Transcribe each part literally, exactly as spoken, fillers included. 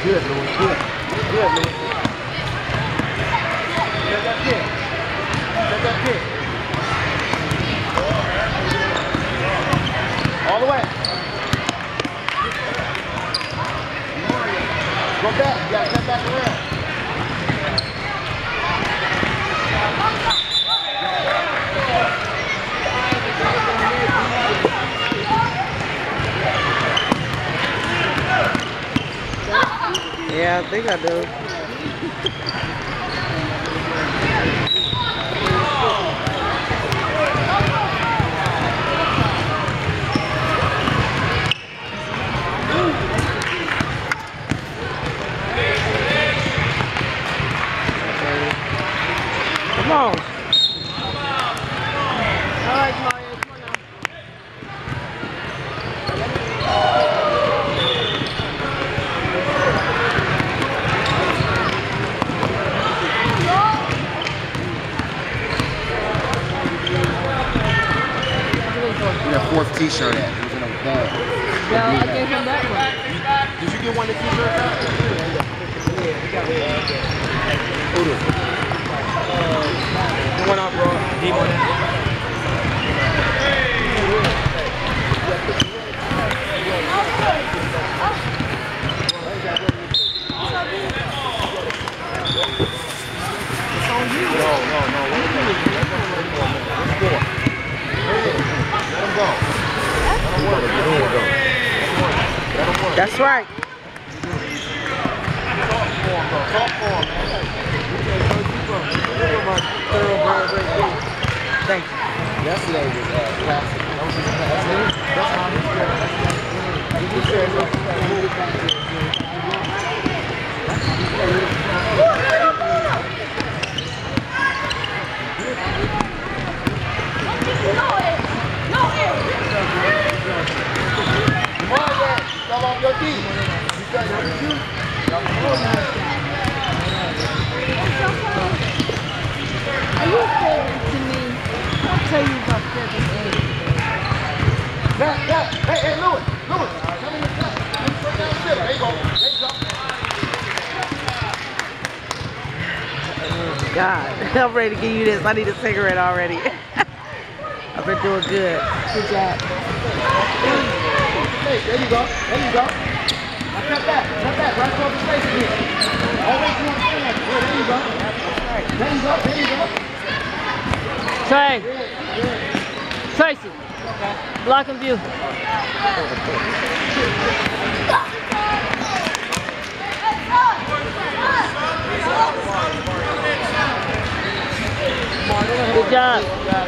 Good, Louis. Good. Good, Louis. Set that kick. Set that kick. All the way. Go back. You gotta cut back around. Yeah, I think I do. Come on. All right, Mario, come on now. That fourth t-shirt at. It was in a bag. Yeah, I gave him that one. Did you get one of the t-shirts out? Yeah, we got one. Who did? The one out, bro. Deep on it. It's on you. No, no, no. What is it? Four. Let him go. Let him work. Let him work. Let him work. That's right. Talk for him, bro. Talk for him, man. Thank you. Yesterday was uh, classic. That was just classic. That's how he said. He just said come on, man. Come on your feet. You got your feet. Are you saying to me? I'll tell you about seven eight. Back, back. Hey, hey, Louis. Louis. Come in the back. Straight down the center. There you go. There you go. God, I'm ready to give you this. I need a cigarette already. I've been doing good. Good job. Hey, there you go. There you go. Now cut back. Cut back. Right across the face again. Always do it. There you go. There you go. There you go. Trey. Tracy. Block and view. Good job.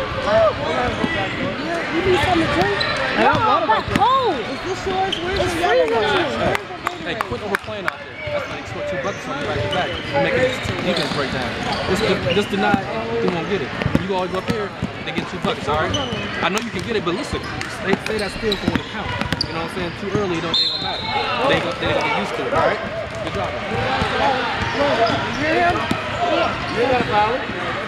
You need something to drink? I got water right there. Oh, is this yours? Where's It's the yellow freezing. one? Hey, quit overplaying out there. That's why they score two buckets on you back to back. You make a defense breakdown. Just, just deny it, he won't get it. You always go up here, they get two buckets, all right? I know you can get it, but listen, stay, stay that still for when it counts. You know what I'm saying? Too early, it don't, it don't matter. They ain't gonna, they ain't gonna get used to it, all right? Good job. You hear him? You ain't got a foul.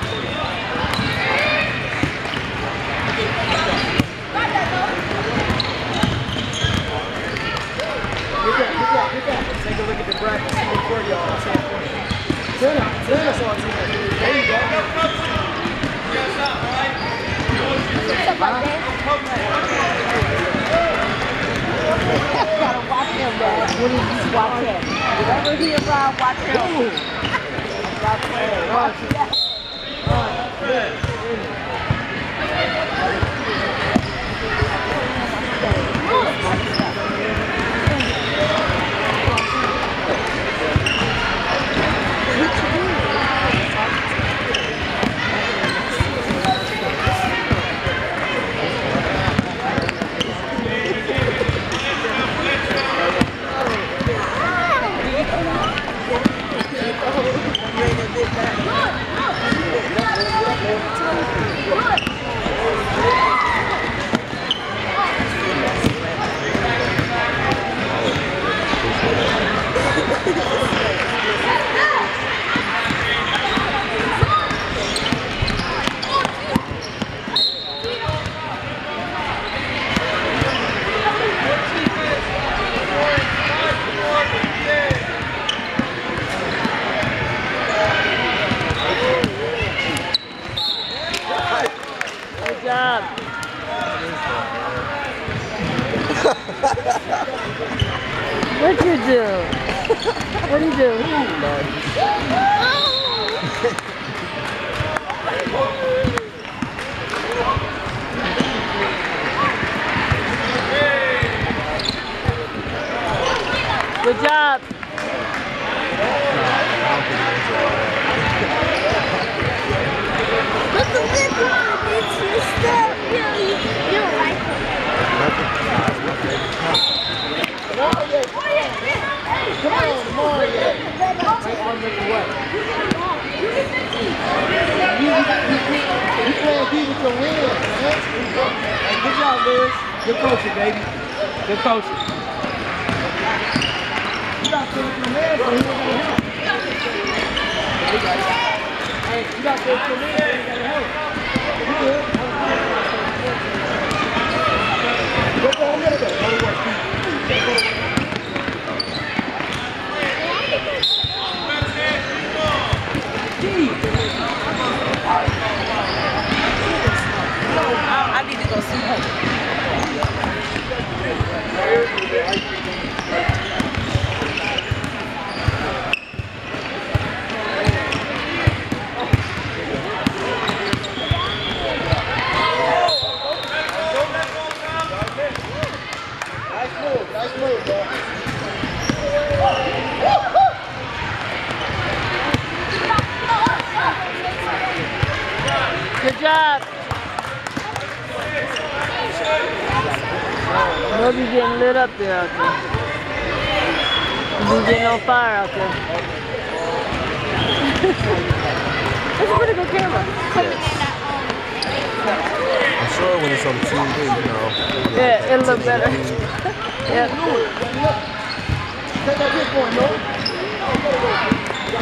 Get that, get that, get that. Take a look at the bracket. See what court y'all on. Center, center. There you go. Gotta watch him, man. When you just watch him. Whenever he around, watch him. Watch him. Watch him. You ain't gonna get that. What'd you do? What'd you do? Good job. Look at this one. It's your stuff. You, you don't like it. Come on, Mario. You, you, you, you playing D with your hands, man. Hey, good job, Lewis. Good coaching, baby. Good coaching. You got to with your hands, so he ain't gonna help. Hey, you got to with your hands, so he ain't gonna help. You good? Go go a little bit. Go to work. I need to go see her. Nice move, nice move, bro. Good job. I hope you're getting lit up there out there. You're getting on fire out there. That's a pretty good camera. I'm sure when it's on the T V, you know. Yeah, it'll look better. Yeah. Take that big one, no?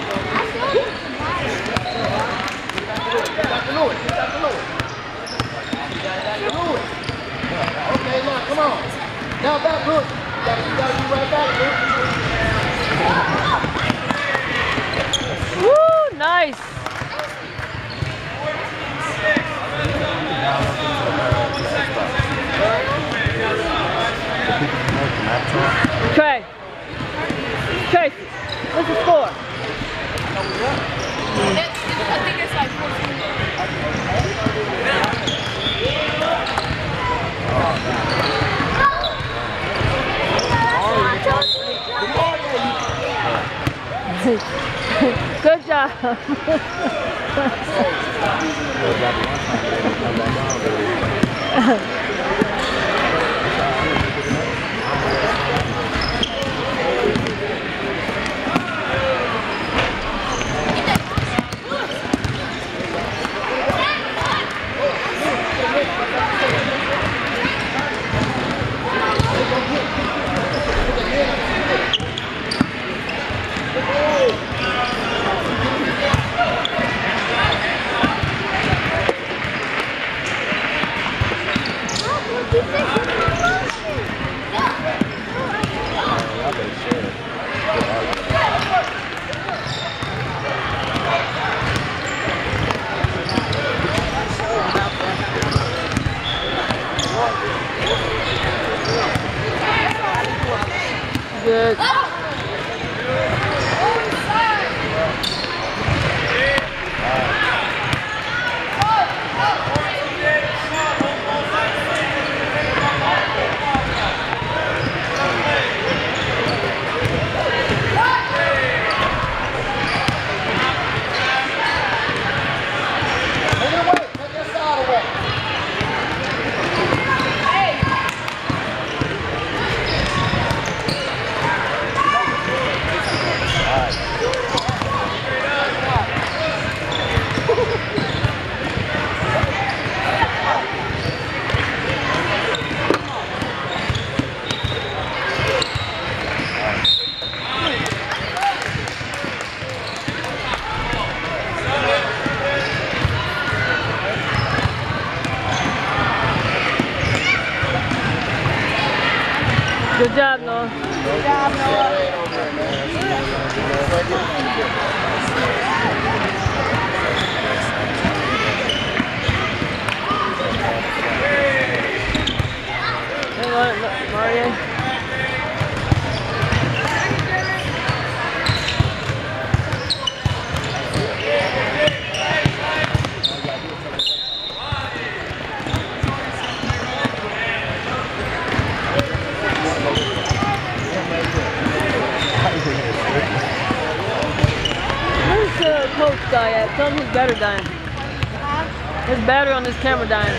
Okay, now come on. Now back, look. You gotta, you gotta be right back, look. Woo, nice. Trey. Tracy, what's the score? I think it's like fourteen. Good job. Good. Good job, Noah. Good job, Noah. Hang on, Mario. Dad. Tell him his battery dying. His battery on this camera dying.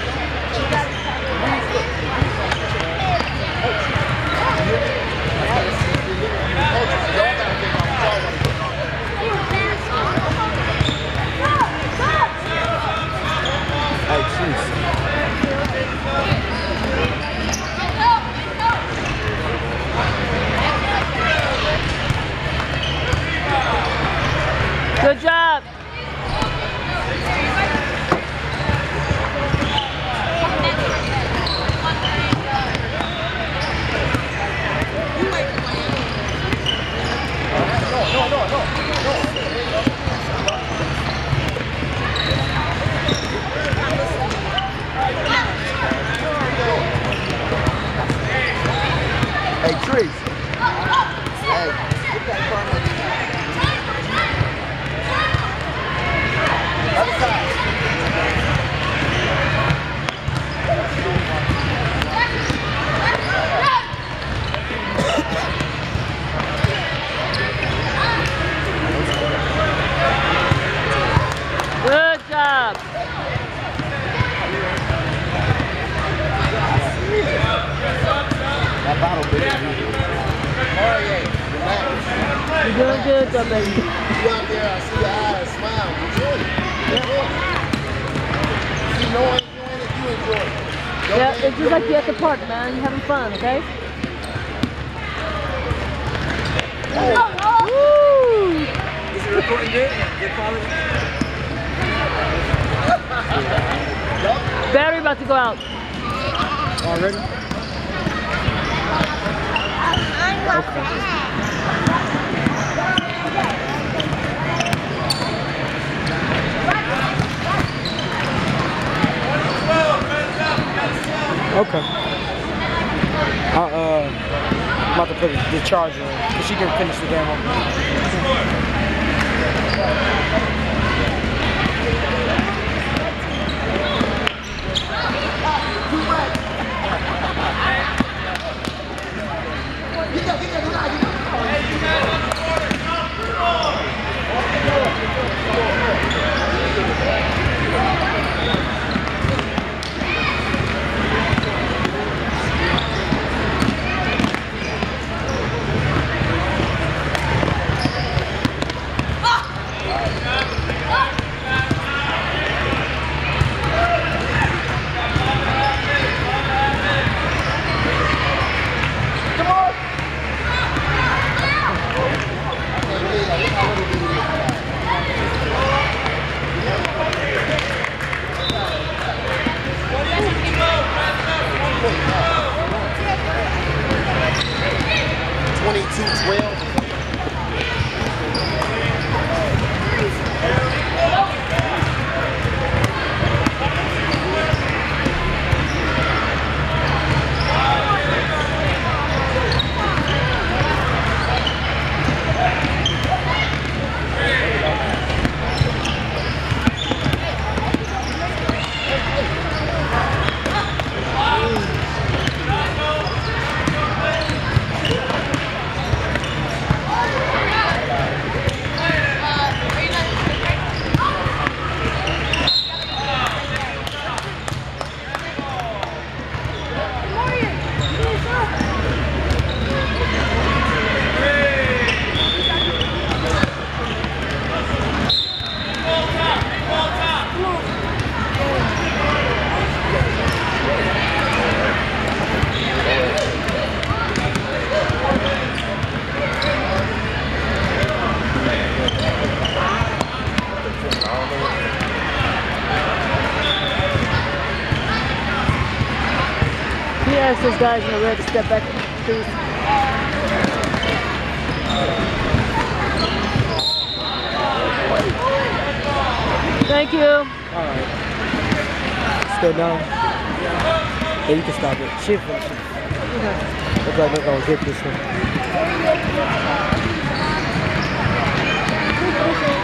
Hey, jeez. Good job. Hey, Trees. Hey, get that permit. Other side. Good job. That bottle big. Mario, relax. You're doing good, though, baby. You out there, I see your eyes smile. Enjoy it. Enjoy it. See, no one enjoying it, you enjoy it. Don't Yeah, let it's just like you at the park, man. You're having fun, okay? Woo! Is it recording good? Good quality? Battery about to go out. Already? Okay. I, uh, I'm about to put the charger in, because she can finish the game on. twenty-two twelve. He asked those guys in the red to step back, please. Thank you. All right. Still down? Yeah, you can stop it. Shift it. Looks like they're going to get this one.